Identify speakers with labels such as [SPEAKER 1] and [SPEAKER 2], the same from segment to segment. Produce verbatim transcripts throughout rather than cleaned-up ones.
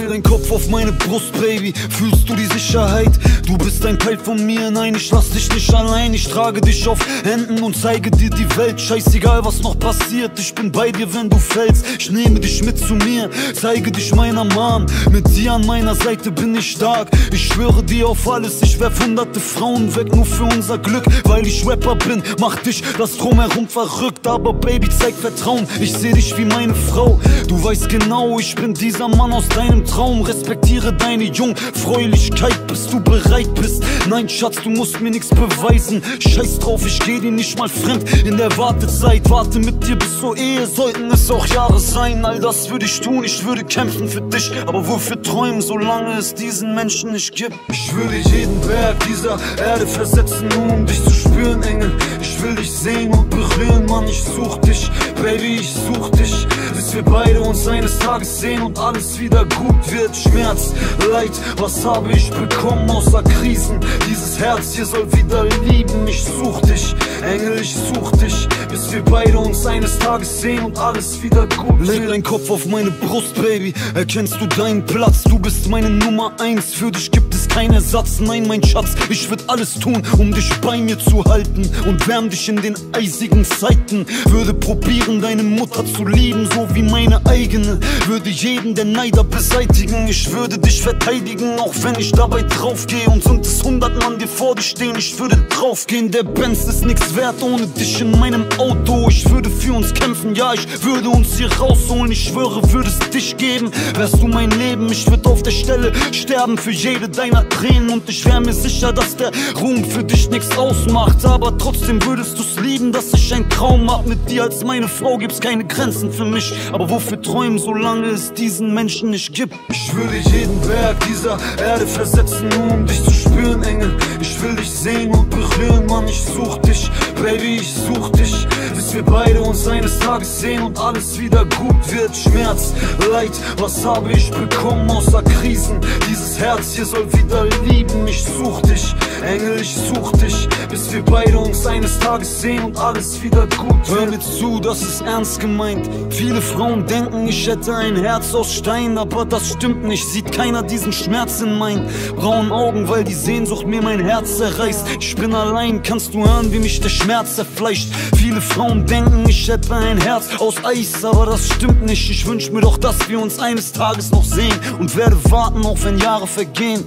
[SPEAKER 1] deinen Kopf auf meine Brust, Baby. Fühlst du die Sicherheit? Du bist ein Teil von mir, nein, ich lass dich nicht allein. Ich trage dich auf Händen und zeige dir die Welt. Scheißegal, was noch passiert, ich bin bei dir, wenn du fällst. Ich nehme dich mit zu mir, zeige dich meiner Mom. Mit dir an meiner Seite bin ich stark. Ich schwöre dir auf alles, ich werf hunderte Frauen weg, nur für unser Glück. Weil ich Rapper bin, macht dich das Drumherum verrückt. Aber Baby, zeig Vertrauen, ich seh dich wie meine Frau. Du weißt genau, ich bin dieser Mann aus deinem Traum. Respektiere deine Jungfräulichkeit, bis du bereit bist. Nein, Schatz, du musst mir nichts beweisen. Scheiß drauf, ich geh dir nicht mal fremd in der Wartezeit. Warte mit dir bis zur Ehe, sollten es auch Jahre sein. All das würde ich tun, ich würde kämpfen für dich. Aber wofür träumen, solange es diesen Menschen nicht gibt? Ich würde jeden Berg dieser Erde versetzen, nur um dich zu spüren, Engel. Ich will dich sehen und berühren, Mann, ich such dich, Baby, ich such dich. Bis wir beide uns eines Tages sehen und alles wieder gut wird. Schmerz, Leid, was habe ich bekommen außer Krisen? Dieses Herz hier soll wieder lieben. Ich such dich, Engel, ich such dich. Bis wir beide uns eines Tages sehen und alles wieder gut wird. Leg deinen Kopf auf meine Brust, Baby. Erkennst du deinen Platz? Du bist meine Nummer eins. Für dich gibt es keinen Ersatz. Nein, mein Schatz, ich würd alles tun, um dich bei mir zu halten. Und wärm dich in den eisigen Zeiten. Würde probieren, deine Mutter zu lieben, so wie meine eigene. Würde jeden der Neider beseitigen. Ich würde dich verteidigen, auch wenn ich dabei draufgehe. Und sind es hundert Mann, die vor dir stehen, ich würde draufgehen. Der Benz ist nichts wert ohne dich in meinem Auto. Ich würde für uns kämpfen, ja, ich würde uns hier rausholen. Ich schwöre, würde es dich geben, wärst du mein Leben. Ich würde auf der Stelle sterben für jede deiner Tränen. Und ich wär mir sicher, dass der Ruhm für dich nichts ausmacht. Aber trotzdem würdest du's lieben, dass ich einen Traum hab. Mit dir als meine Frau gibt's keine Grenzen für mich. Aber wofür träumen, solange es diesen Menschen nicht gibt? Ich würde jeden Berg dieser Erde versetzen, nur um dich zu spüren, Engel. Ich will dich sehen und berühren, Mann, ich such dich, Baby, ich such dich. Bis wir beide uns eines Tages sehen und alles wieder gut wird. Schmerz, Leid, was habe ich bekommen außer Krisen? Dieses Herz hier soll wieder lieben. Ich such dich, Engel, ich such dich. Bis wir beide uns eines Tages sehen und alles wieder gut wird. Hör mir zu, das ist ernst gemeint. Viele Frauen denken, ich hätte ein Herz aus Stein, aber das stimmt nicht. Sieht keiner diesen Schmerz in meinen braunen Augen, weil die Sehnsucht mir mein Herz zerreißt. Ich bin allein, kannst du hören, wie mich der Schmerz zerfleischt. Viele Frauen denken, ich hätte ein Herz aus Eis, aber das stimmt nicht. Ich wünsch mir doch, dass wir uns eines Tages noch sehen und werde warten, auch wenn Jahre vergehen.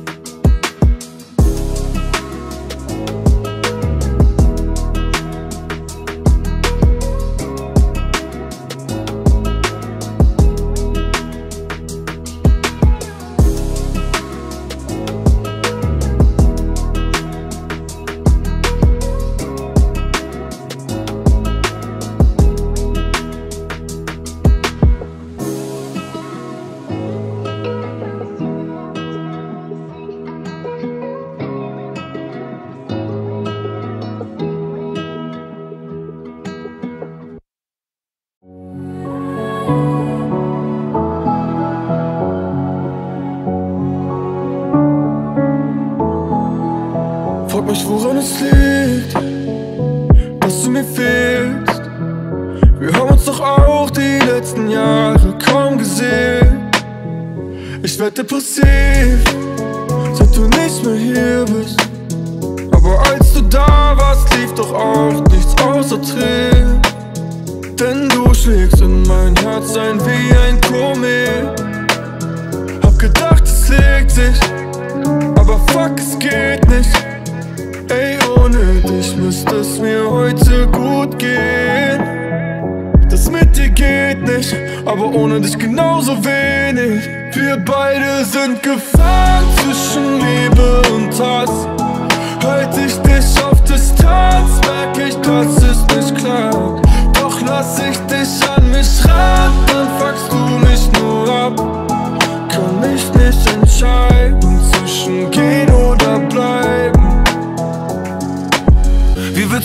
[SPEAKER 2] Frag mich, woran es liegt, dass du mir fehlst. Wir haben uns doch auch die letzten Jahre kaum gesehen. Ich werd depressiv, seit du nicht mehr hier bist. Aber als du da warst, lief doch auch nichts außer Tränen. Denn du schlägst in mein Herz ein wie ein Komet. Hab gedacht, es legt sich, aber fuck, es geht nicht. Ey, ohne dich müsste es mir heute gut gehen. Das mit dir geht nicht, aber ohne dich genauso wenig. Wir beide sind gefangen zwischen Liebe und Hass. Halt ich dich auf Distanz, merk ich, das ist nicht klar. Doch lass ich dich an mich ran, dann fuckst du mich nur ab. Kann mich nicht entscheiden zwischen gehen oder bleiben. Wie willst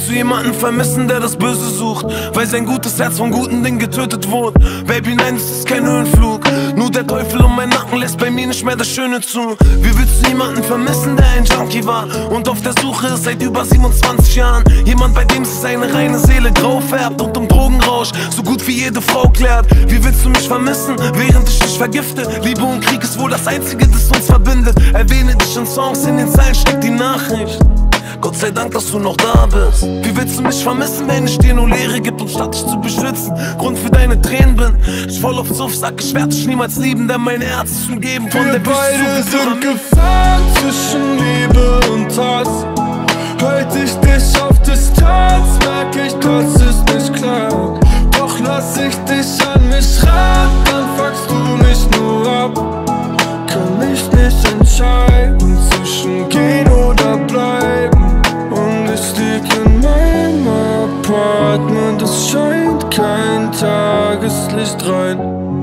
[SPEAKER 3] willst du jemanden vermissen, der das Böse sucht, weil sein gutes Herz von guten Dingen getötet wurde? Baby, nein, es ist kein Höhenflug. Nur der Teufel um meinen Nacken lässt bei mir nicht mehr das Schöne zu. Wie willst du jemanden vermissen, der ein Junkie war und auf der Suche ist seit über siebenundzwanzig Jahren? Jemand, bei dem sich seine reine Seele grau färbt und um Drogenrausch so gut wie jede Frau klärt. Wie willst du mich vermissen, während ich dich vergifte? Liebe und Krieg ist wohl das Einzige, das uns verbindet. Erwähne dich in Songs, in den Zeilen steckt die Nachricht. Gott sei Dank, dass du noch da bist. Wie willst du mich vermissen, wenn ich dir nur Leere gibt und statt dich zu beschützen Grund für deine Tränen bin? Ich voll auf Suff, sag, ich werd dich niemals lieben, denn mein Herz ist umgeben von der Büste.
[SPEAKER 2] Wir beide sind gefangen zwischen Liebe und Hass. Halt ich dich auf Distanz, merk ich, das ist nicht klar. Doch lass ich dich an mich ran, dann fuckst du mich nur ab. Kann mich nicht entscheiden zwischen gehen oder bleiben. Und ich lieg in meinem Apartment, es scheint kein Tageslicht rein.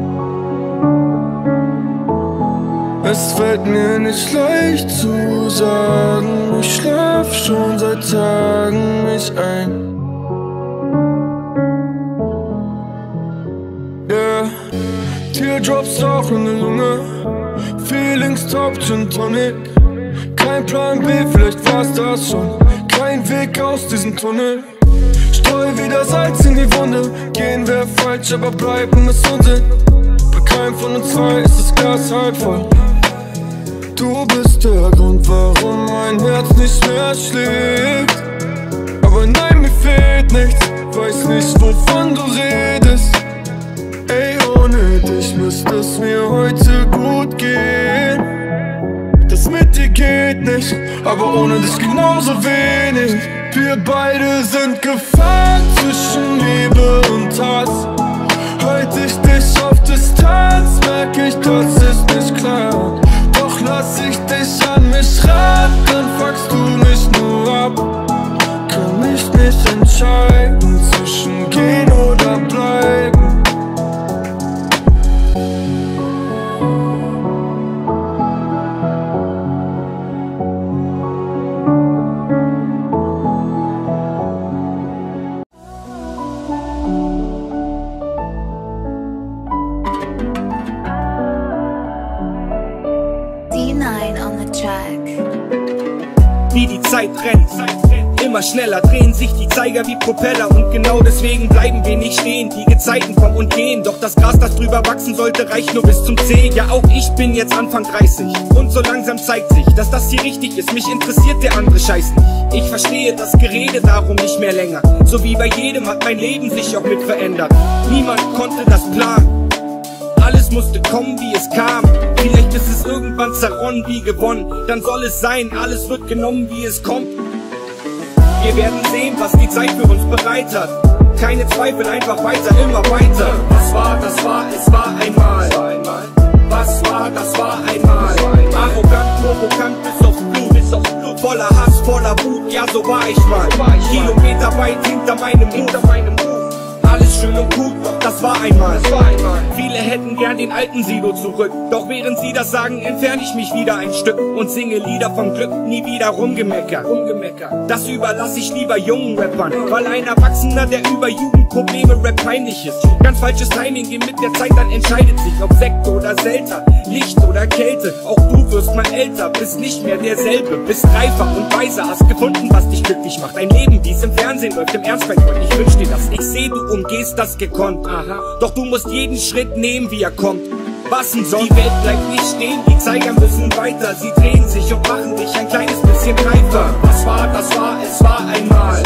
[SPEAKER 2] Es fällt mir nicht leicht zu sagen, ich schlaf schon seit Tagen mich ein. Yeah, Teardrops Rauch in der Lunge, Feelings top Gin Tonic. Kein Plan B, vielleicht war's das schon. Kein Weg aus diesem Tunnel. Streu wieder Salz in die Wunde. Gehen wär falsch, aber bleiben ist Unsinn. Bei keinem von uns zwei ist das Glas halb voll. Du bist der Grund, warum mein Herz nicht mehr schlägt. Aber nein, mir fehlt nichts, weiß nicht, wovon du redest. Ey, ohne dich müsste es mir heute gut gehen. Das mit dir geht nicht, aber ohne dich genauso wenig. Wir beide sind gefangen zwischen Liebe und Hass. Halt ich dich auf Distanz, merk ich, das ist nicht klar. Doch lass ich dich an mich ran, dann fuckst du mich nur ab. Kann mich nicht entscheiden zwischen gehen oder bleiben.
[SPEAKER 4] Wie die Zeit rennt, immer schneller drehen sich die Zeiger wie Propeller. Und genau deswegen bleiben wir nicht stehen. Die Gezeiten kommen und gehen, doch das Gras, das drüber wachsen sollte, reicht nur bis zum Zeh. Ja, auch ich bin jetzt Anfang dreißig und so langsam zeigt sich, dass das hier richtig ist. Mich interessiert der andere Scheiß nicht. Ich verstehe das Gerede darum nicht mehr länger. So wie bei jedem hat mein Leben sich auch mit verändert. Niemand konnte das planen. Alles musste kommen, wie es kam. Vielleicht ist es irgendwann zerronnen wie gewonnen. Dann soll es sein, alles wird genommen, wie es kommt. Wir werden sehen, was die Zeit für uns bereit hat. Keine Zweifel, einfach weiter, immer weiter. Was war, das war, es war einmal. Was war, das war einmal. Arrogant, provokant, bis auf Blut, bis auf Blut. Voller Hass, voller Wut, ja so war ich mal. Kilometer weit hinter meinem Mut. Alles schön und gut, doch das war einmal. Viele hätten gern den alten Silo zurück. Doch während sie das sagen, entferne ich mich wieder ein Stück und singe Lieder vom Glück, nie wieder rumgemecker. Das überlasse ich lieber jungen Rappern, weil ein Erwachsener, der über Jugendprobleme Rap peinlich ist. Ganz falsches Timing, geht mit der Zeit, dann entscheidet sich, ob Sekt oder Selter, Licht oder Kälte. Auch du wirst mal älter, bist nicht mehr derselbe, bist reifer und weiser, hast gefunden, was dich glücklich macht. Ein Leben, wie es im Fernsehen läuft, im Ernst, mein Freund, ich wünsch dir das. Ich seh, du umgehst das gekonnt. Aha. Doch du musst jeden Schritt nehmen, wie er kommt. Was denn sonst? Die Welt bleibt nicht stehen, die Zeiger müssen weiter. Sie drehen sich und machen dich ein kleines bisschen reifer. Was war, das war, es war einmal.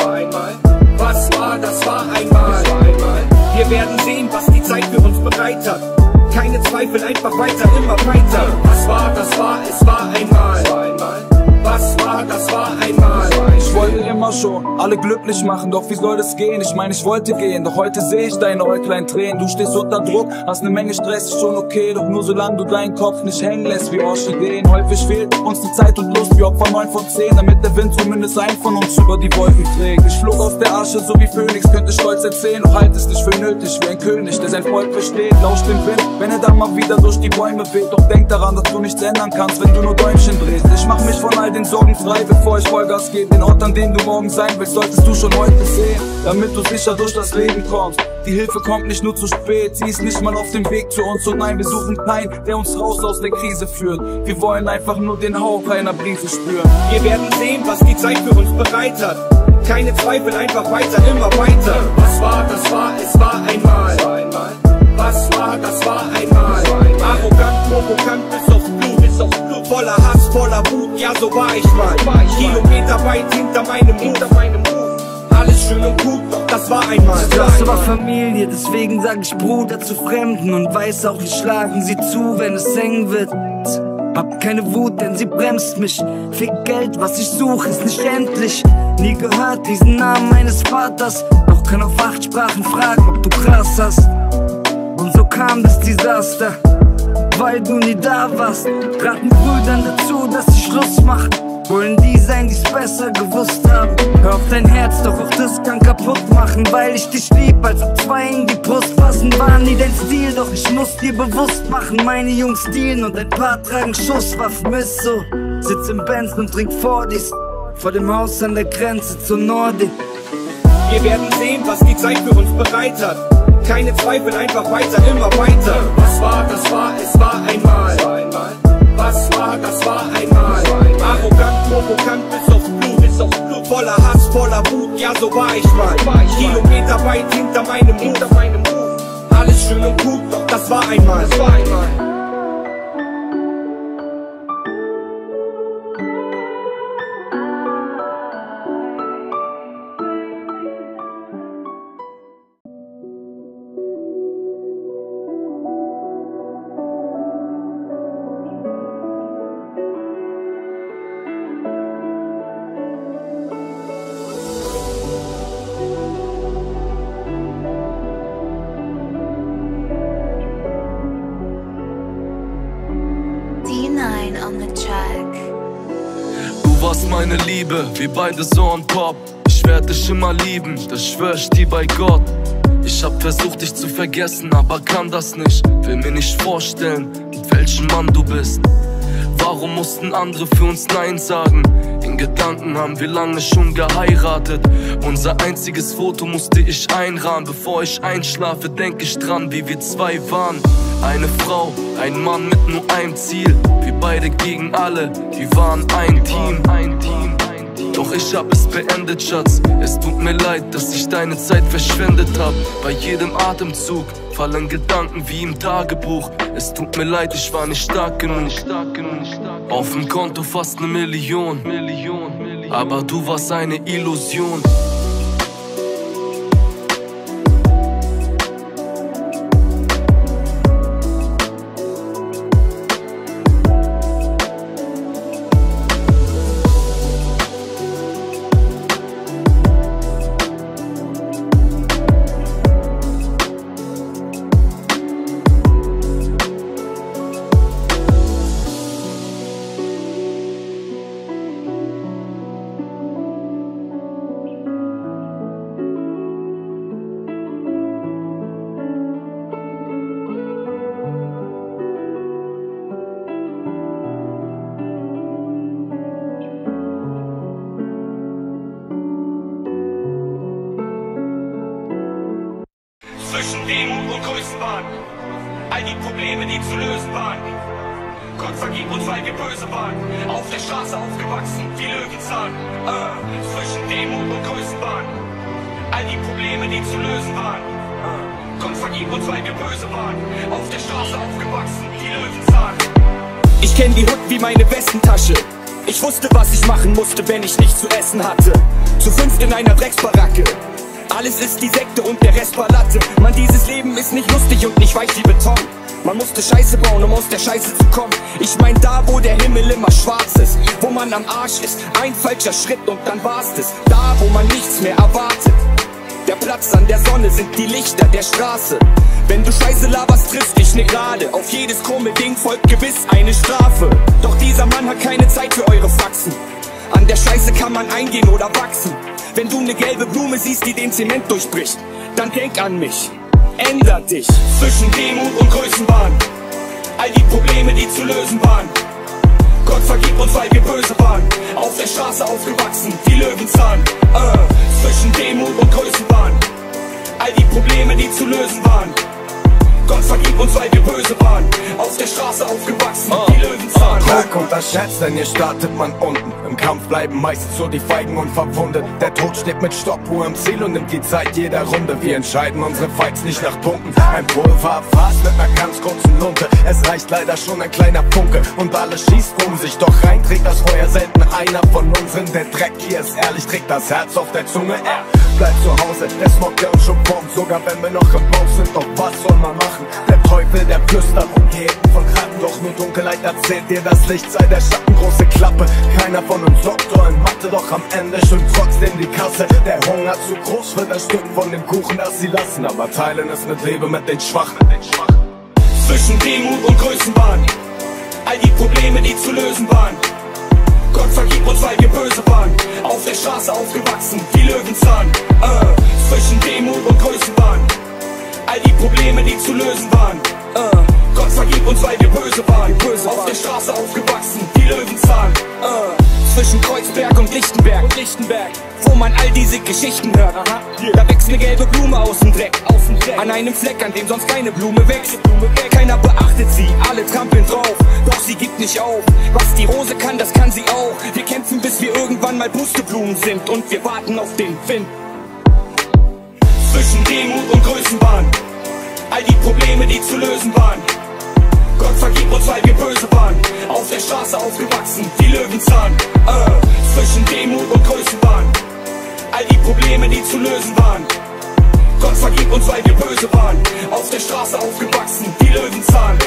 [SPEAKER 4] Was war, das war einmal. Wir werden sehen, was die Zeit für uns bereit hat. Keine Zweifel, einfach weiter, immer weiter. Was war, das war, es war einmal. Was war, das war einmal.
[SPEAKER 5] Ich wollte immer schon alle glücklich machen, doch wie soll das gehen? Ich meine, ich wollte gehen, doch heute sehe ich deine Äuglein Tränen. Du stehst unter Druck, hast eine Menge Stress, ist schon okay. Doch nur solange du deinen Kopf nicht hängen lässt wie Orchideen. Häufig fehlt uns die Zeit und Lust, wie Opfer neun von zehn, damit der Wind zumindest einen von uns über die Wolken trägt. Ich flog aus der Asche, so wie Phönix, könnte stolz erzählen. Doch halt es nicht für nötig, wie ein König, der sein Volk versteht. Lausch den Wind, wenn er dann mal wieder durch die Bäume weht. Doch denk daran, dass du nichts ändern kannst, wenn du nur Däumchen drehst. Ich mach mich von all den Sorgen frei, bevor ich Vollgas gebe. Den Ort, an dem du morgen morgen sein willst, solltest du schon heute sehen, damit du sicher durch das Leben kommst. Die Hilfe kommt nicht nur zu spät, sie ist nicht mal auf dem Weg zu uns. Und nein, wir suchen keinen, der uns raus aus der Krise führt. Wir wollen einfach nur den Hauch einer Briefe spüren.
[SPEAKER 4] Wir werden sehen, was die Zeit für uns bereit hat. Keine Zweifel, einfach weiter, immer weiter. Was war, das war, es war einmal. Was war, das war einmal. Arrogant, provokant, bis aufs Blut, bis aufs Blut. Voller Hass, voller Wut, ja so war ich mal. Kilometer weit hinter meinem Move. Alles schön und gut, doch das war einmal.
[SPEAKER 6] Das war Familie, deswegen sag ich Bruder zu Fremden. Und weiß auch, wir schlagen sie zu, wenn es eng wird. Hab keine Wut, denn sie bremst mich. Fick Geld, was ich suche, ist nicht endlich. Nie gehört diesen Namen meines Vaters, doch kann auf acht Sprachen fragen, ob du krass hast. Und so kam das Desaster, weil du nie da warst. Raten Brüdern dazu, dass sie Schluss machen. Wollen die sein, die's besser gewusst haben. Hör auf dein Herz, doch auch das kann kaputt machen. Weil ich dich lieb, als ob zwei in die Brust passen. War nie dein Stil, doch ich muss dir bewusst machen. Meine Jungs dealen und ein paar tragen Schusswaffen. Ist so, sitz im Benz und trink Fordis vor dem Haus an der Grenze zur Nordic.
[SPEAKER 4] Wir werden sehen, was die Zeit für uns bereit hat. Keine Zweifel, einfach weiter, immer weiter. Was war, das war, es war einmal. Was war, das war einmal. Arrogant, provokant, bis aufs Blut, bis aufs Blut. Voller Hass, voller Wut, ja so war ich mal. Kilometer weit hinter meinem Move. Alles schön und gut, doch das war einmal. Das war einmal.
[SPEAKER 3] Du warst meine Liebe, wir beide so on top. Ich werd dich immer lieben, das schwör ich dir bei Gott. Ich hab versucht dich zu vergessen, aber kann das nicht. Will mir nicht vorstellen, mit welchem Mann du bist. Warum mussten andere für uns Nein sagen? In Gedanken haben wir lange schon geheiratet. Unser einziges Foto musste ich einrahmen. Bevor ich einschlafe, denk ich dran, wie wir zwei waren. Eine Frau, ein Mann mit nur einem Ziel. Wir beide gegen alle, wir waren ein Team. Doch ich hab es beendet, Schatz. Es tut mir leid, dass ich deine Zeit verschwendet hab. Bei jedem Atemzug fallen Gedanken wie im Tagebuch. Es tut mir leid, ich war nicht stark genug. Auf dem Konto fast eine Million, aber du warst eine Illusion.
[SPEAKER 4] Zwischen Demut und Größenwahn, all die Probleme, die zu lösen waren. Gott vergib uns, weil wir böse waren, auf der Straße aufgewachsen, wie Löwenzahn. Äh, zwischen Demut und Größenwahn, all die Probleme, die zu lösen waren. Äh, Gott vergib uns, weil wir böse waren, auf der Straße aufgewachsen, wie Löwenzahn. Ich kenn die Hut wie meine Westentasche. Ich wusste, was ich machen musste, wenn ich nichts zu essen hatte. Zu fünft in einer Drecksbaracke. Alles ist die Sekte und der Rest war Latte. Mann, dieses Leben ist nicht lustig und nicht weich wie Beton. Man musste Scheiße bauen, um aus der Scheiße zu kommen. Ich mein da, wo der Himmel immer schwarz ist, wo man am Arsch ist, ein falscher Schritt und dann war's das. Da, wo man nichts mehr erwartet. Der Platz an der Sonne sind die Lichter der Straße. Wenn du Scheiße laberst, triffst dich ne gerade. Auf jedes krumme Ding folgt gewiss eine Strafe. Doch dieser Mann hat keine Zeit für eure Faxen. An der Scheiße kann man eingehen oder wachsen. Wenn du ne gelbe Blume siehst, die den Zement durchbricht, dann denk an mich, änder dich. Zwischen Demut und Größenwahn, all die Probleme, die zu lösen waren. Gott vergib uns, weil wir böse waren. Auf der Straße aufgewachsen, wie Löwenzahn. äh, Zwischen Demut und Größenwahn, all die Probleme, die zu lösen waren. Gott vergib uns, weil wir böse waren. Auf der Straße aufgewachsen,
[SPEAKER 7] oh,
[SPEAKER 4] wie Löwenzahn.
[SPEAKER 7] oh, Druck unterschätzt, denn hier startet man unten. Im Kampf bleiben meistens nur die Feigen und verwundet. Der Tod steht mit Stoppuhr im Ziel und nimmt die Zeit jeder Runde. Wir entscheiden unsere Fights nicht nach Punkten. Ein Pulverfass mit einer ganz kurzen Lunte. Es reicht leider schon ein kleiner Funke und alles schießt um sich. Doch rein trägt das Feuer selten einer von unseren. Der Dreck hier ist ehrlich, trägt das Herz auf der Zunge. Er bleibt zu Hause, der Smog, der uns schon bombt. Sogar wenn wir noch im Bauch sind, doch was soll man machen? Der Teufel, der flüstert umgeben von Ratten. Doch nur Dunkelheit erzählt dir, das Licht sei der Schatten. Große Klappe, keiner von uns Doktor in Mathe. Doch am Ende stimmt trotzdem die Kasse. Der Hunger zu groß für das Stück von dem Kuchen, das sie lassen. Aber teilen es mit Leben mit den Schwachen.
[SPEAKER 4] Zwischen Demut und Größenwahn, all die Probleme, die zu lösen waren. Gott vergib uns, weil wir böse waren. Auf der Straße aufgewachsen, wie Löwenzahn. äh, Zwischen Demut und Größenwahn, all die Probleme, die zu lösen waren. äh, Gott vergib uns, weil wir böse waren. Böse auf der Straße aufgewachsen, wie Löwenzahn. äh, Zwischen Kreuzberg und Lichtenberg, und Lichtenberg, wo man all diese Geschichten hört. Aha. Da wächst eine gelbe Blume aus dem Dreck, aus dem Dreck. An einem Fleck, an dem sonst keine Blume wächst. Blume wächst. Keiner beachtet sie, alle trampeln drauf. Doch sie gibt nicht auf. Was die Rose kann, das kann sie auch. Wir kämpfen, bis wir irgendwann mal Pusteblumen sind. Und wir warten auf den Wind. Zwischen Demut und Größenwahn, all die Probleme, die zu lösen waren. Gott vergib uns, weil wir böse waren. Auf der Straße aufgewachsen, wie Löwenzahn. äh, Zwischen Demut und Größenwahn, all die Probleme, die zu lösen waren. Gott vergib uns, weil wir böse waren. Auf der Straße aufgewachsen, wie Löwenzahn.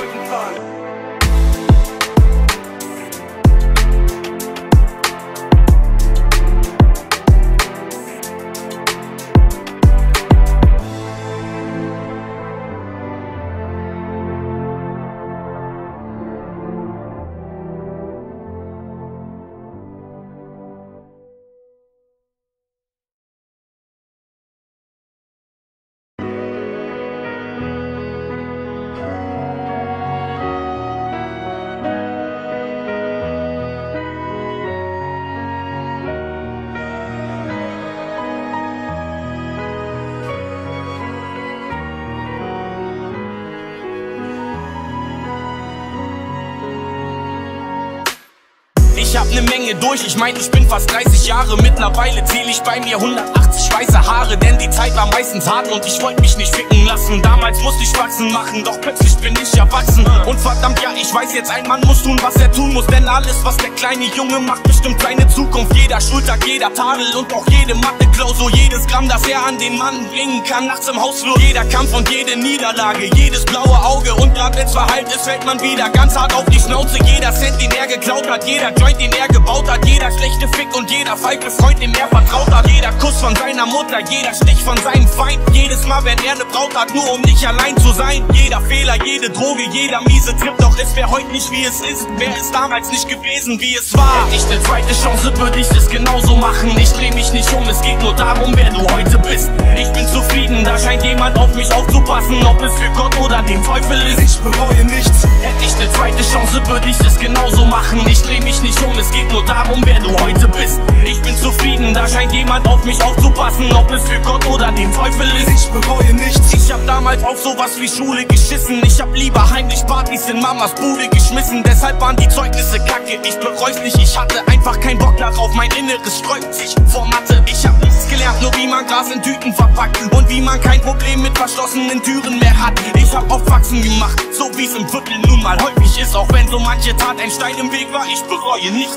[SPEAKER 4] Ich hab ne Menge durch, ich mein, ich bin fast dreißig Jahre. Mittlerweile zähl ich bei mir hundertachtzig weiße Haare. Denn die Zeit war meistens hart und ich wollte mich nicht ficken lassen. Damals musste ich wachsen machen, doch plötzlich bin ich erwachsen. Und verdammt, ja, ich weiß jetzt, ein Mann muss tun, was er tun muss. Denn alles, was der kleine Junge macht, bestimmt seine Zukunft. Jeder Schultag, jeder Tadel und auch jede Mathe-Klausur. Jedes Gramm, das er an den Mann bringen kann, nachts im Hausflur. Jeder Kampf und jede Niederlage, jedes blaue Auge. Und grad wenn's verheilt ist, fällt man wieder ganz hart auf die Schnauze. Jeder Cent, den er geklaut hat, jeder Joint, den er gebaut hat, jeder schlechte Fick und jeder falsche Freund, dem er vertraut hat. Jeder Kuss von seiner Mutter, jeder Stich von seinem Feind. Jedes Mal, wenn er ne Braut hat, nur um nicht allein zu sein. Jeder Fehler, jede Droge, jeder miese Trip. Doch es wär heute nicht wie es ist, wär es damals nicht gewesen wie es war. Hätte ich ne zweite Chance, würde ich es genauso machen. Ich dreh mich nicht um, es geht nur darum, wer du heute bist. Ich bin zufrieden, da scheint jemand auf mich aufzupassen. Ob es für Gott oder den Teufel ist, ich bereue nichts. Hätte ich ne zweite Chance, würde ich es genauso machen. Ich dreh mich nicht um, es geht nur darum, wer du heute bist. Ich bin zufrieden, da scheint jemand auf mich aufzupassen. Ob es für Gott oder den Teufel ist, ich bereue nichts. Ich hab damals auf sowas wie Schule geschissen. Ich hab lieber heimlich Partys in Mamas Bude geschmissen. Deshalb waren die Zeugnisse kacke, ich bereu's nicht. Ich hatte einfach keinen Bock darauf, mein Inneres sträubt sich vor Mathe. Ich hab nichts gelernt, nur wie man Gras in Tüten verpackt und wie man kein Problem mit verschlossenen Türen mehr hat. Ich hab auf Faxen gemacht, so wie's im Viertel nun mal häufig ist. Auch wenn so manche Tat ein Stein im Weg war, ich bereue nichts.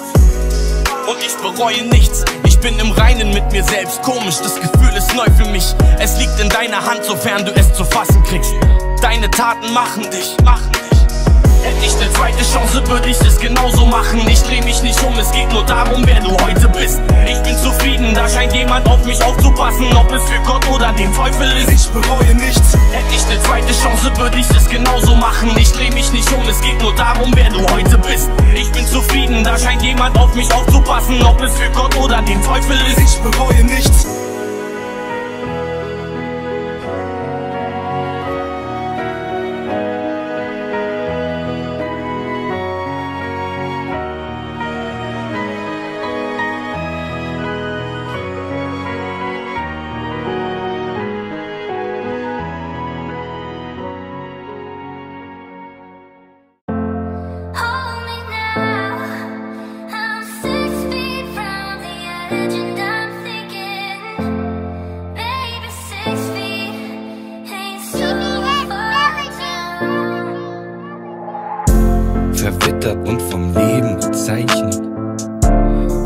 [SPEAKER 4] Und ich bereue nichts, ich bin im Reinen mit mir selbst. Komisch, das Gefühl ist neu für mich. Es liegt in deiner Hand, sofern du es zu fassen kriegst. Deine Taten machen dich, machen dich. Hätte ich ne zweite Chance, würde ich es genauso machen. Ich dreh mich nicht um, es geht nur darum, wer du heute bist. Ich bin zufrieden, da scheint jemand auf mich aufzupassen. Ob es für Gott oder den Teufel ist, ich bereue nichts. Hätte ich ne zweite Chance, würde ich es genauso machen. Ich dreh mich nicht um, es geht nur darum, wer du heute bist. Ich bin zufrieden, da scheint jemand auf mich aufzupassen. Ob es für Gott oder den Teufel ist, ich bereue nichts.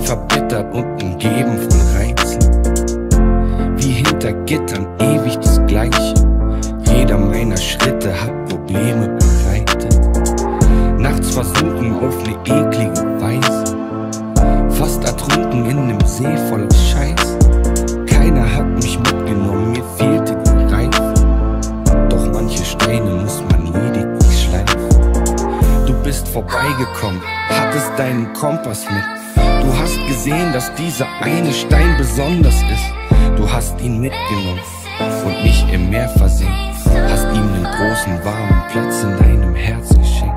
[SPEAKER 8] verbittert und umgeben von Reizen. Wie hinter Gittern ewig das Gleiche. Jeder meiner Schritte hat Probleme bereitet. Nachts versunken auf ne eklige Weise. Fast ertrunken in nem See voller Scheiß. Keiner hat mich mitgenommen, mir fehlte die Reife. Doch manche Steine muss man lediglich schleifen. Du bist vorbeigekommen, hattest deinen Kompass mit. Du hast gesehen, dass dieser eine Stein besonders ist. Du hast ihn mitgenommen und nicht im Meer versenkt. Hast ihm einen großen, warmen Platz in deinem Herz geschenkt.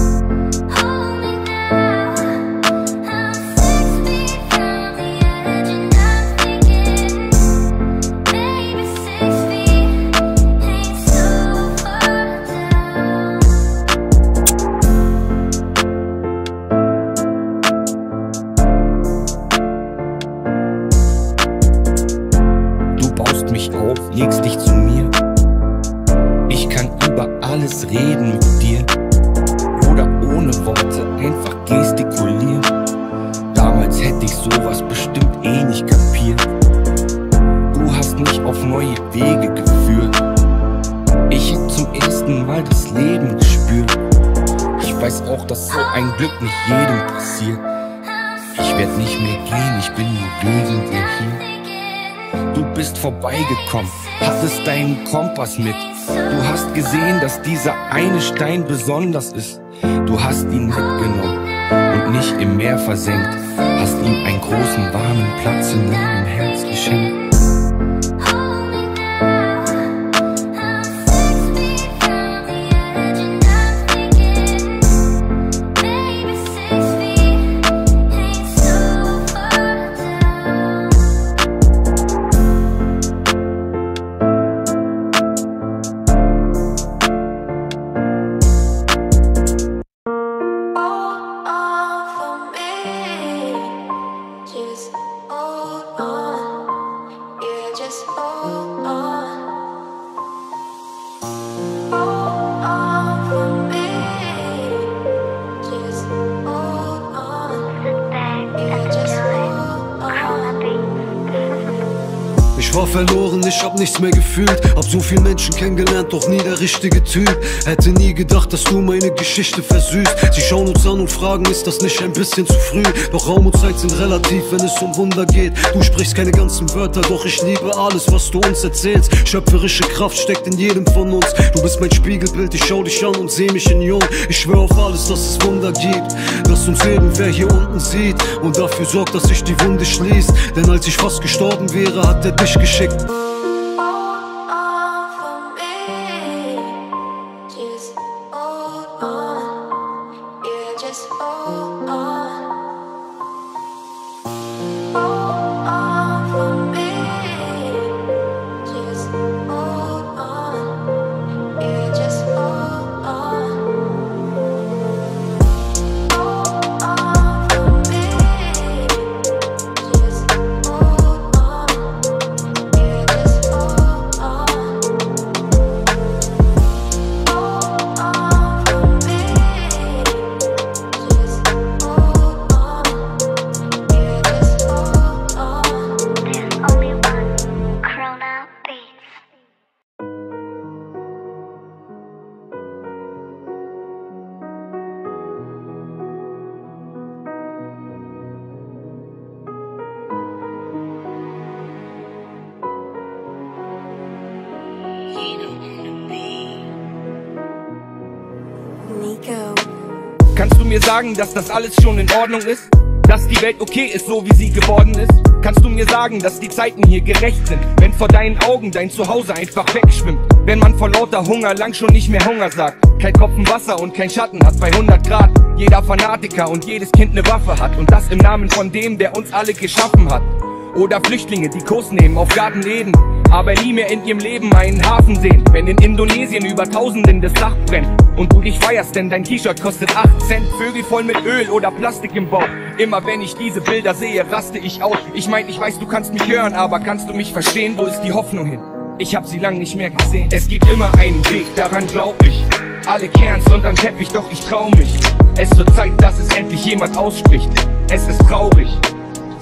[SPEAKER 8] Legst dich zu mir. Ich kann über alles reden mit dir. Oder ohne Worte einfach gestikulieren. Damals hätte ich sowas bestimmt eh nicht kapiert. Du hast mich auf neue Wege geführt. Ich hab zum ersten Mal das Leben gespürt. Ich weiß auch, dass so ein Glück nicht jedem passiert. Ich werd nicht mehr gehen, ich bin nur wegen dir hier. Du bist vorbeigekommen, hattest deinen Kompass mit. Du hast gesehen, dass dieser eine Stein besonders ist. Du hast ihn mitgenommen und nicht im Meer versenkt. Hast ihm einen großen, warmen Platz in deinem Herz geschenkt.
[SPEAKER 1] Ich war verloren, ich hab nichts mehr gefühlt. Hab so viel Menschen kennengelernt, doch nie der richtige Typ. Hätte nie gedacht, dass du meine Geschichte versüßt. Sie schauen uns an und fragen, ist das nicht ein bisschen zu früh? Doch Raum und Zeit sind relativ, wenn es um Wunder geht. Du sprichst keine ganzen Wörter, doch ich liebe alles, was du uns erzählst. Schöpferische Kraft steckt in jedem von uns. Du bist mein Spiegelbild, ich schau dich an und seh mich in jung. Ich schwör auf alles, dass es Wunder gibt, dass uns irgendwer hier unten sieht und dafür sorgt, dass sich die Wunde schließt. Denn als ich fast gestorben wäre, hat er dich geschickt.
[SPEAKER 5] Kannst du mir sagen, dass das alles schon in Ordnung ist? Dass die Welt okay ist, so wie sie geworden ist? Kannst du mir sagen, dass die Zeiten hier gerecht sind? Wenn vor deinen Augen dein Zuhause einfach wegschwimmt? Wenn man vor lauter Hunger lang schon nicht mehr Hunger sagt? Kein Tropfen Wasser und kein Schatten hat bei hundert Grad. Jeder Fanatiker und jedes Kind ne Waffe hat. Und das im Namen von dem, der uns alle geschaffen hat. Oder Flüchtlinge, die Kurs nehmen auf Garten Eden, aber nie mehr in ihrem Leben einen Hafen sehen. Wenn in Indonesien über Tausenden das Dach brennt und du dich feierst, denn dein T-Shirt kostet acht Cent. Vögel voll mit Öl oder Plastik im Bauch. Immer wenn ich diese Bilder sehe, raste ich aus. Ich mein, ich weiß, du kannst mich hören, aber kannst du mich verstehen? Wo ist die Hoffnung hin? Ich hab sie lang nicht mehr gesehen. Es gibt immer einen Weg, daran glaub ich. Alle kehren's unterm Teppich, doch ich trau mich. Es wird Zeit, dass es endlich jemand ausspricht. Es ist traurig,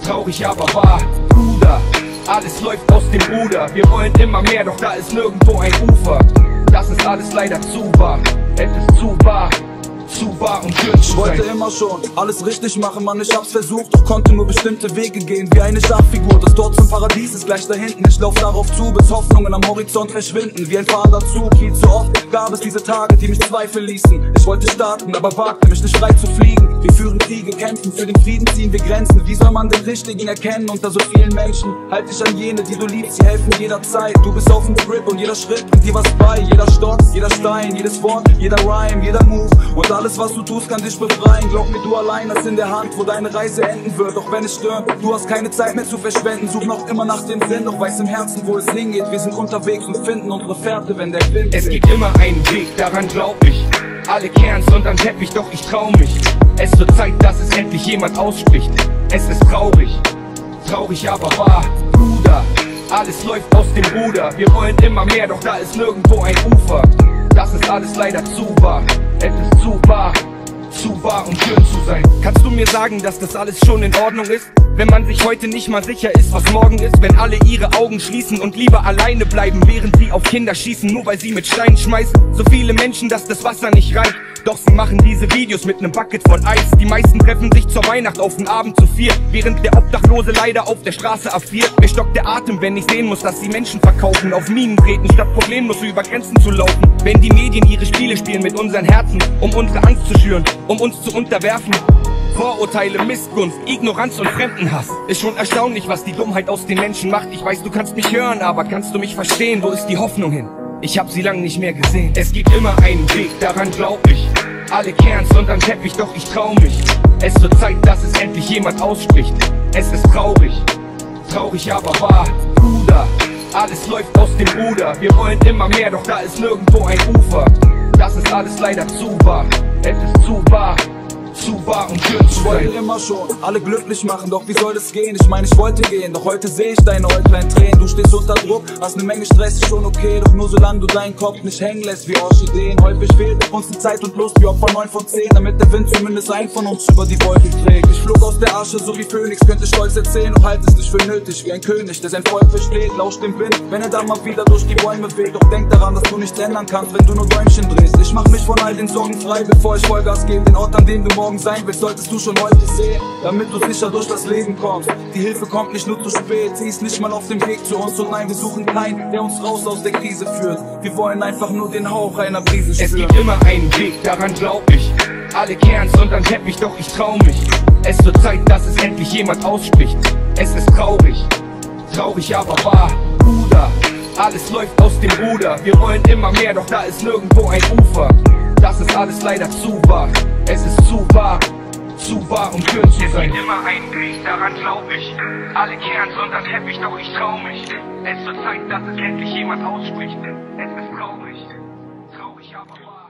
[SPEAKER 9] traurig aber wahr. Bruder, alles läuft aus dem Ruder. Wir wollen immer mehr, doch da ist nirgendwo ein Ufer. Das ist alles leider zu wahr, es ist zu wahr. Zu wahr und schön zu
[SPEAKER 5] Ich wollte
[SPEAKER 9] sein.
[SPEAKER 5] immer schon alles richtig machen, Mann, ich hab's versucht, doch konnte nur bestimmte Wege gehen, wie eine Schachfigur. Das Tor zum Paradies ist gleich da hinten, ich lauf darauf zu, bis Hoffnungen am Horizont verschwinden. Wie ein Vaterzug, viel zu oft gab es diese Tage, die mich zweifeln ließen. Ich wollte starten, aber wagte mich nicht frei zu fliegen. Wir führen Kriege, kämpfen, für den Frieden ziehen wir Grenzen. Wie soll man den Richtigen erkennen unter so vielen Menschen? Halt dich an jene, die du liebst, sie helfen jederzeit. Du bist auf dem Grip und jeder Schritt bringt dir was bei. Jeder Sturz, jeder Stein, jedes Wort, jeder Rhyme, jeder Move und alles was du tust kann dich befreien. Glaub mir, du allein hast in der Hand, wo deine Reise enden wird. Auch wenn es stört, du hast keine Zeit mehr zu verschwenden. Such noch immer nach dem Sinn, doch weiß im Herzen, wo es hingeht. Wir sind unterwegs und finden unsere Fährte, wenn der Wind
[SPEAKER 9] Es
[SPEAKER 5] weht.
[SPEAKER 9] gibt immer einen Weg, daran glaub ich. Alle kehren's unterm Teppich, doch ich trau mich. Es wird Zeit, dass es endlich jemand ausspricht. Es ist traurig, traurig aber wahr. Bruder, alles läuft aus dem Ruder. Wir wollen immer mehr, doch da ist nirgendwo ein Ufer. Das ist alles leider zu wahr, es ist zu wahr. Zu wahr, um schön zu sein. Kannst du mir sagen, dass das alles schon in Ordnung ist? Wenn man sich heute nicht mal sicher ist, was morgen ist. Wenn alle ihre Augen schließen und lieber alleine bleiben, während sie auf Kinder schießen, nur weil sie mit Steinen schmeißen. So viele Menschen, dass das Wasser nicht reicht. Doch sie machen diese Videos mit nem Bucket voll Eis. Die meisten treffen sich zur Weihnacht auf den Abend zu vier, während der Obdachlose leider auf der Straße erfriert. Mir stockt der Atem, wenn ich sehen muss, dass sie Menschen verkaufen, auf Minen treten, statt problemlos über Grenzen zu laufen. Wenn die Medien ihre Spiele spielen mit unseren Herzen, um unsere Angst zu schüren, um uns zu unterwerfen. Vorurteile, Missgunst, Ignoranz und Fremdenhass. Ist schon erstaunlich, was die Dummheit aus den Menschen macht. Ich weiß, du kannst mich hören, aber kannst du mich verstehen? Wo ist die Hoffnung hin? Ich hab sie lang nicht mehr gesehen. Es gibt immer einen Weg, daran glaub ich. Alle kehren's unterm Teppich, doch ich trau mich. Es wird Zeit, dass es endlich jemand ausspricht. Es ist traurig, traurig aber wahr. Bruder, alles läuft aus dem Ruder. Wir wollen immer mehr, doch da ist nirgendwo ein Ufer. Das ist alles leider zu wahr, es ist zu wahr. Zu wahr und schön zu
[SPEAKER 5] Ich wollte
[SPEAKER 9] sein.
[SPEAKER 5] immer schon alle glücklich machen, doch wie soll das gehen? Ich meine, ich wollte gehen, doch heute sehe ich deine Äuglein Tränen. Du stehst unter Druck, hast ne Menge Stress, ist schon okay. Doch nur solange du deinen Kopf nicht hängen lässt wie Orchideen. Häufig fehlt uns die Zeit und Lust wie Opfer neun von zehn, damit der Wind zumindest einen von uns über die Wolken trägt. Ich flog aus der Asche, so wie Phönix, könnte stolz erzählen, doch halt es nicht für nötig. Wie ein König, der sein Volk versteht, lauscht dem Wind, wenn er dann mal wieder durch die Bäume weht. Doch denk daran, dass du nichts ändern kannst, wenn du nur Däumchen drehst. Ich mach mich von all den Sorgen frei, bevor ich Vollgas gebe. Den Ort, an dem du morgen sein willst, solltest du schon heute sehen, damit du sicher durch das Leben kommst. Die Hilfe kommt nicht nur zu spät, sie ist nicht mal auf dem Weg zu uns. Und nein, wir suchen keinen, der uns raus aus der Krise führt. Wir wollen einfach nur den Hauch einer Brise spüren.
[SPEAKER 9] Es gibt immer einen Weg, daran glaub ich. Alle kehren's unterm Teppich, doch ich trau mich. Es wird Zeit, dass es endlich jemand ausspricht. Es ist traurig, traurig aber wahr. Bruder, alles läuft aus dem Ruder. Wir wollen immer mehr, doch da ist nirgendwo ein Ufer. Das ist alles leider zu wahr, es ist zu wahr. Zu wahr, um schön zu sein. Es gibt immer einen Weg, daran glaub ich. Alle kehren's unterm Teppich, doch ich trau mich. Es wird Zeit, dass es endlich jemand ausspricht. Es ist traurig, traurig aber wahr.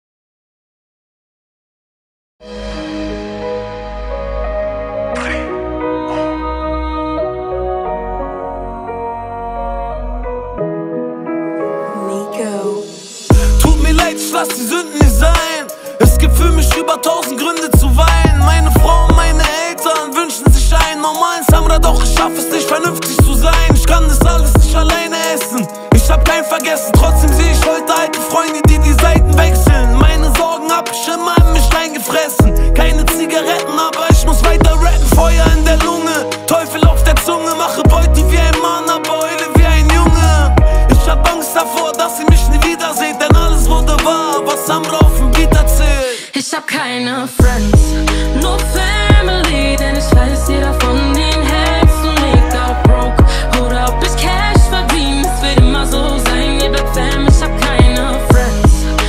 [SPEAKER 3] Nico. Tut mir leid, ich lass die Sünden nicht sein. Es gibt für mich über tausend Gründe zu weinen. Meine Frau und meine Eltern wünschen sich einen normalen Samra, doch ich schaff es nicht vernünftig zu sein. Ich kann das alles nicht alleine essen, ich hab keinen vergessen. Trotzdem sehe ich heute alte Freunde, die die Seiten wechseln. Meine Sorgen hab ich immer in mich reingefressen. Keine Zigaretten, aber ich muss weiter rappen. Feuer in der Lunge, Teufel auf der Zunge. Mache Beute wie ein Mann, aber heule wie ein Junge. Ich hab Angst davor, dass ihr mich nie wiederseht, denn alles wurde wahr, was Samra auf dem Beat erzählt.
[SPEAKER 10] Ich hab keine Friends, nur Family, denn ich weiß, jeder von denen hältst du nicht auf broke. Oder ob ich Cash verdiene, es wird immer so sein, ihr bleibt Fam. Ich hab keine Friends,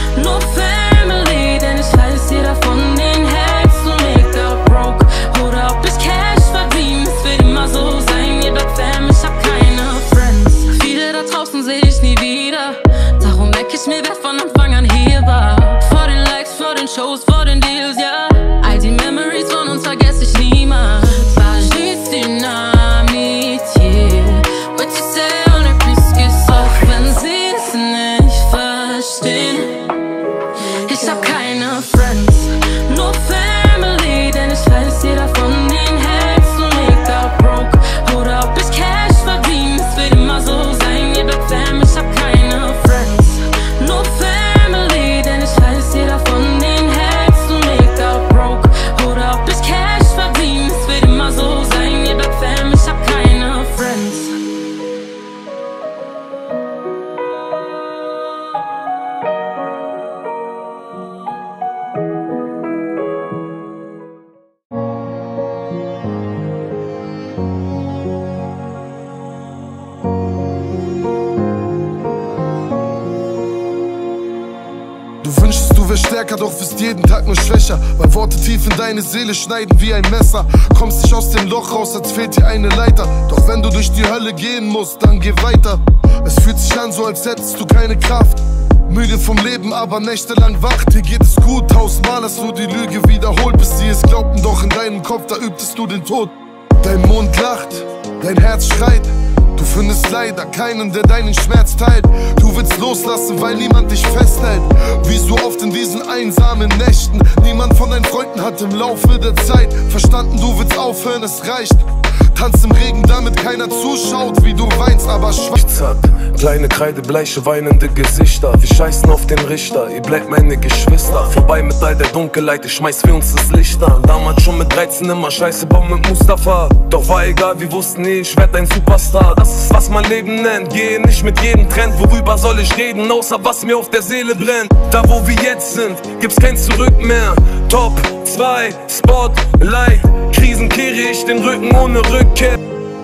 [SPEAKER 11] stärker, doch wirst jeden Tag nur schwächer, weil Worte tief in deine Seele schneiden wie ein Messer. Kommst nicht aus dem Loch raus, als fehlt dir eine Leiter. Doch wenn du durch die Hölle gehen musst, dann geh weiter. Es fühlt sich an, so als hättest du keine Kraft. Müde vom Leben, aber nächtelang wach. Dir geht es gut, tausendmal hast du die Lüge wiederholt, bis sie es glaubten, doch in deinem Kopf, da übtest du den Tod. Dein Mund lacht, dein Herz schreit. Du findest leider keinen, der deinen Schmerz teilt. Du willst loslassen, weil niemand dich festhält. Wie so oft in diesen einsamen Nächten. Niemand von deinen Freunden hat im Laufe der Zeit verstanden, du willst aufhören, es reicht. Tanz im Regen, damit keiner zuschaut, wie du weinst, aber schwach.
[SPEAKER 3] Kleine kreidebleiche, weinende Gesichter. Wir scheißen auf den Richter, ihr bleibt meine Geschwister. Vorbei mit all der Dunkelheit, ich schmeiß für uns das Licht an. Damals schon mit dreizehn immer Scheiße bauen mit Mustafa. Doch war egal, wir wussten nie, ich werd ein Superstar. Das ist was mein Leben nennt, gehe nicht mit jedem Trend. Worüber soll ich reden, außer was mir auf der Seele brennt. Da wo wir jetzt sind, gibt's kein Zurück mehr. Top zwei, Spotlight. Krisen kehre ich den Rücken ohne Rückkehr.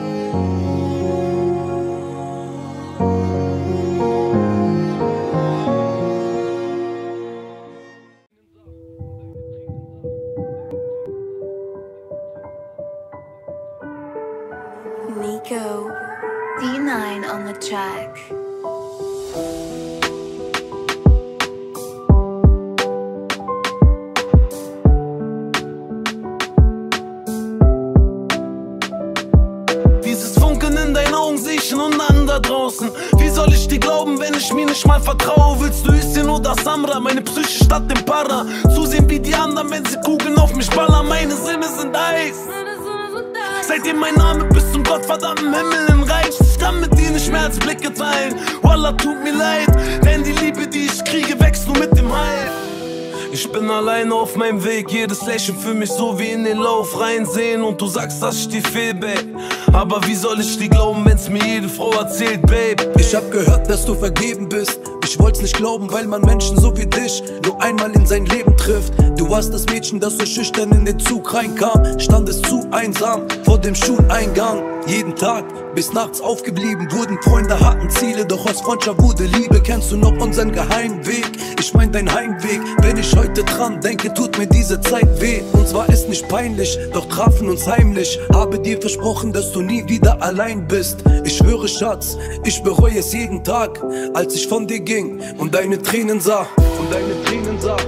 [SPEAKER 12] Nico, D nine on the track.
[SPEAKER 3] Dieses Funkeln in deinen Augen seh ich nun an da draußen. Wie soll ich dir glauben, wenn ich mir nicht mal vertraue? Willst du Isin oder Samra, meine Psyche statt dem Para? Zusehen wie die anderen, wenn sie Kugeln auf mich ballern. Meine Sinne sind Eis. Seitdem mein Name bis zum gottverdammten Himmel in reicht. Ich kann mit dir nicht mehr als Blicke teilen. Wallah, tut mir leid, denn die Liebe, die ich kriege, wächst nur mit dem Heil. Ich bin alleine auf meinem Weg, jedes Lächeln für mich so wie in den Lauf reinsehen. Und du sagst, dass ich dir fehl, Babe. Aber wie soll ich dir glauben, wenn's mir jede Frau erzählt, Babe?
[SPEAKER 13] Ich hab gehört, dass du vergeben bist. Ich wollt's nicht glauben, weil man Menschen so wie dich nur einmal in sein Leben trifft. Du warst das Mädchen, das so schüchtern in den Zug reinkam. Standest zu einsam vor dem Schuleingang. Jeden Tag bis nachts aufgeblieben, wurden Freunde, hatten Ziele. Doch aus Freundschaft wurde Liebe. Kennst du noch unseren geheimen Weg? Ich mein dein Heimweg. Wenn ich heute dran denke, tut mir diese Zeit weh. Uns war es nicht peinlich, doch trafen uns heimlich. Habe dir versprochen, dass du nie wieder allein bist. Ich schwöre, Schatz, ich bereue es jeden Tag, als ich von dir ging und deine Tränen sah. Und deine Tränen sah.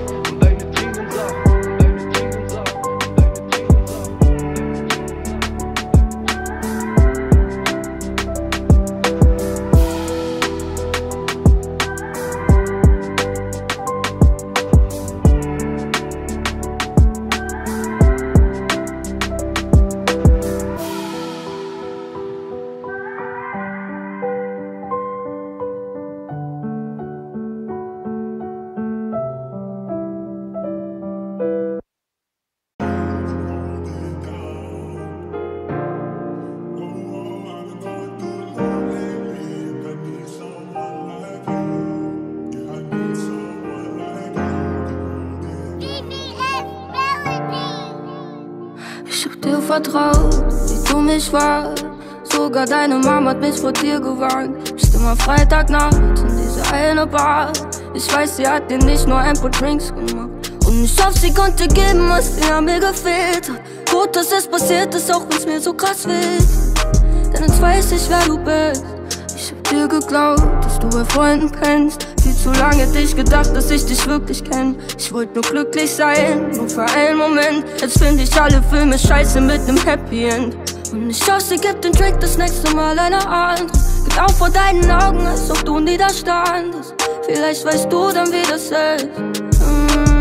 [SPEAKER 10] Vertraut, wie du mich warst. Sogar deine Mama hat mich vor dir gewarnt. Bist immer Freitagnacht in dieser eine Bar. Ich weiß, sie hat dir nicht nur ein paar Drinks gemacht. Und ich hoffe, sie konnte geben, was dir an mir gefehlt hat. Gut, dass es passiert ist, auch wenn's mir so krass weht. Denn jetzt weiß ich, wer du bist. Ich hab dir geglaubt, dass du bei Freunden pennst. Viel zu lange hätte ich gedacht, dass ich dich wirklich kenn. Ich wollte nur glücklich sein, nur für einen Moment. Jetzt find ich alle Filme scheiße mit nem Happy End. Und ich hoffe, sie gibt den Track das nächste Mal einer andere. Geht auch vor deinen Augen, als ob du nie da standest. Vielleicht weißt du dann, wie das ist. mm.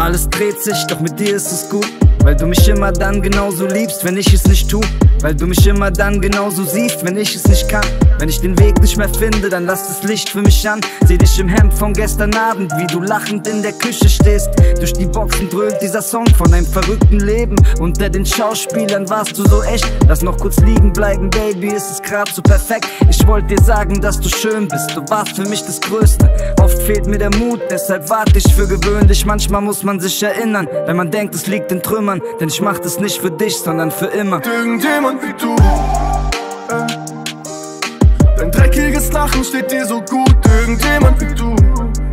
[SPEAKER 6] Alles dreht sich, doch mit dir ist es gut. Weil du mich immer dann genauso liebst, wenn ich es nicht tu. Weil du mich immer dann genauso siehst, wenn ich es nicht kann. Wenn ich den Weg nicht mehr finde, dann lass das Licht für mich an. Seh dich im Hemd von gestern Abend, wie du lachend in der Küche stehst. Durch die Boxen dröhnt dieser Song von einem verrückten Leben. Unter den Schauspielern warst du so echt. Lass noch kurz liegen bleiben, Baby, es ist grad so perfekt. Ich wollte dir sagen, dass du schön bist, du warst für mich das Größte. Oft fehlt mir der Mut, deshalb warte ich für gewöhnlich. Manchmal muss man sich erinnern, wenn man denkt, es liegt in Trümmern. Denn ich mach das nicht für dich, sondern für immer.
[SPEAKER 2] Irgendjemand wie du, äh. Dein dreckiges Lachen steht dir so gut. Irgendjemand wie du,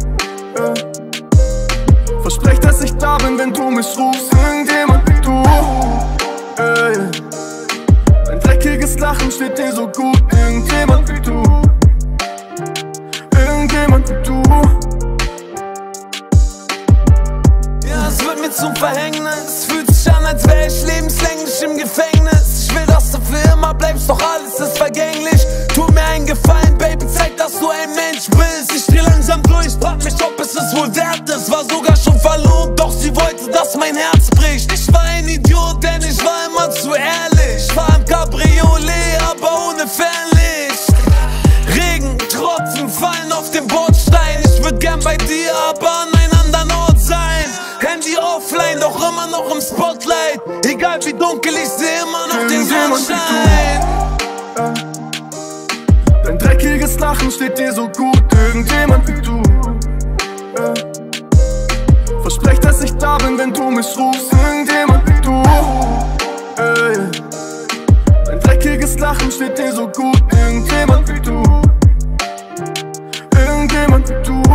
[SPEAKER 2] äh. Versprech, dass ich da bin, wenn du mich rufst. Irgendjemand wie du, äh. Dein dreckiges Lachen steht dir so gut. Irgendjemand wie du, irgendjemand wie du.
[SPEAKER 3] Ja, es wird mir zum Verhängnis. Fühlt sich an, als wär ich lebenslänglich im Gefängnis. Ich will, dass du für immer bleibst, doch alles ist vergänglich. Tu mir einen Gefallen, Baby, zeig, dass du ein Mensch bist. Ich dreh langsam durch, frag mich, ob es es wohl wert ist. War sogar schon verlobt, doch sie wollte, dass mein Herz bricht. Ich war ein Idiot, denn ich war immer zu ehrlich. Ich war im Cabriolet, aber ohne Fernlicht. Regen, Tropfen fallen auf den Bordstein. Ich würd gern bei dir, aber an einem anderen Ort sein. Handy offline, doch immer noch im Spotlight. Egal wie dunkel, ich seh immer noch den Sonnenschein.
[SPEAKER 2] Dein dreckiges Lachen steht dir so gut. Irgendjemand wie du, äh. Versprech, dass ich da bin, wenn du mich rufst. Irgendjemand wie du, äh. Dein dreckiges Lachen steht dir so gut. Irgendjemand wie du, irgendjemand wie du.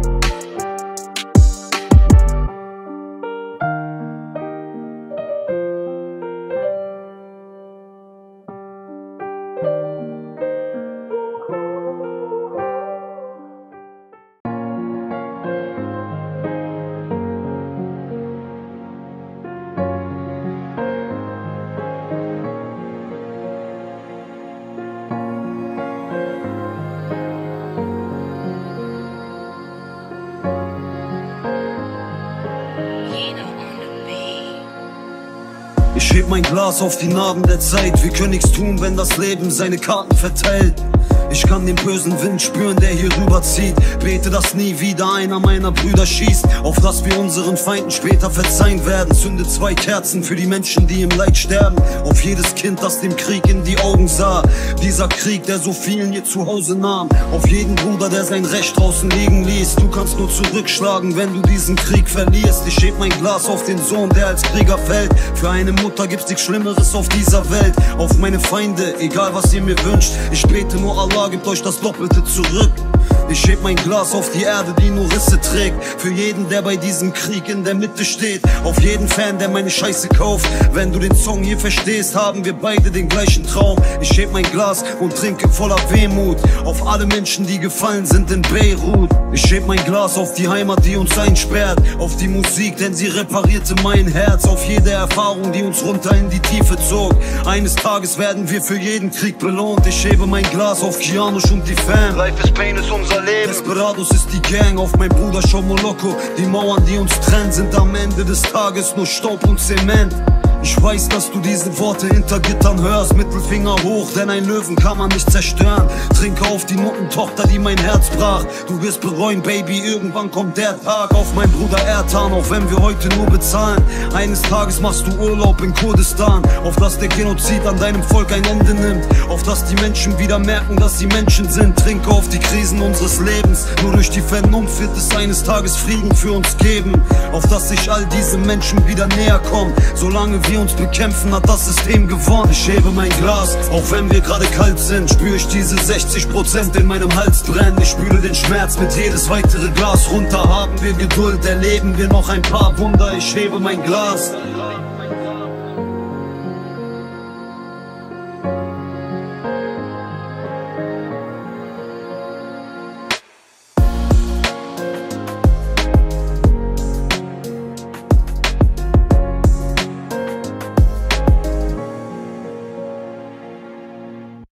[SPEAKER 1] Ich heb mein Glas auf die Narben der Zeit. Wir können nichts tun, wenn das Leben seine Karten verteilt. Ich kann den bösen Wind spüren, der hier rüberzieht. Bete, dass nie wieder einer meiner Brüder schießt, auf dass wir unseren Feinden später verzeihen werden. Zünde zwei Kerzen für die Menschen, die im Leid sterben. Auf jedes Kind, das dem Krieg in die Augen sah. Dieser Krieg, der so vielen ihr Zuhause nahm. Auf jeden Bruder, der sein Recht draußen liegen ließ. Du kannst nur zurückschlagen, wenn du diesen Krieg verlierst. Ich heb mein Glas auf den Sohn, der als Krieger fällt. Für eine Mutter gibt's nichts Schlimmeres auf dieser Welt. Auf meine Feinde, egal was ihr mir wünscht. Ich bete nur Allah, gibt euch das Doppelte zurück. Ich heb mein Glas auf die Erde, die nur Risse trägt. Für jeden, der bei diesem Krieg in der Mitte steht. Auf jeden Fan, der meine Scheiße kauft. Wenn du den Song hier verstehst, haben wir beide den gleichen Traum. Ich heb mein Glas und trinke voller Wehmut auf alle Menschen, die gefallen sind in Beirut. Ich heb mein Glas auf die Heimat, die uns einsperrt. Auf die Musik, denn sie reparierte mein Herz. Auf jede Erfahrung, die uns runter in die Tiefe zog. Eines Tages werden wir für jeden Krieg belohnt. Ich hebe mein Glas auf Kianush und die Fam. Life is Pain ist unser Leben. Desperados ist die Gang, auf mein Bruder Shomoloko. Die Mauern, die uns trennen, sind am Ende des Tages nur Staub und Zement. Ich weiß, dass du diese Worte hinter Gittern hörst. Mittelfinger hoch, denn ein Löwen kann man nicht zerstören. Trinke auf die Muttentochter, die mein Herz brach. Du wirst bereuen, Baby, irgendwann kommt der Tag. Auf mein Bruder Ertan, auch wenn wir heute nur bezahlen. Eines Tages machst du Urlaub in Kurdistan. Auf dass der Genozid an deinem Volk ein Ende nimmt. Auf dass die Menschen wieder merken, dass sie Menschen sind. Trinke auf die Krisen unseres Lebens. Nur durch die Vernunft wird es eines Tages Frieden für uns geben. Auf dass sich all diese Menschen wieder näher kommen. Solange wir uns bekämpfen, hat das System gewonnen. Ich hebe mein Glas, auch wenn wir gerade kalt sind. Spür ich diese sechzig Prozent in meinem Hals brennen. Ich spüle den Schmerz mit jedes weitere Glas runter. Haben wir Geduld, erleben wir noch ein paar Wunder. Ich hebe mein Glas.